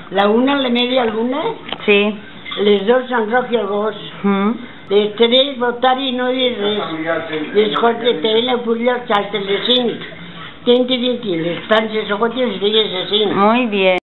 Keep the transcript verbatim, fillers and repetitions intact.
La una, la media luna, Sí. les dos Sant Roc i el Gos, Mm. les tres votar i no dir res, les quatre pena per els altres, les cinc, tinti, tinti, les plans de socotes, les digues de cinc. Muy bien.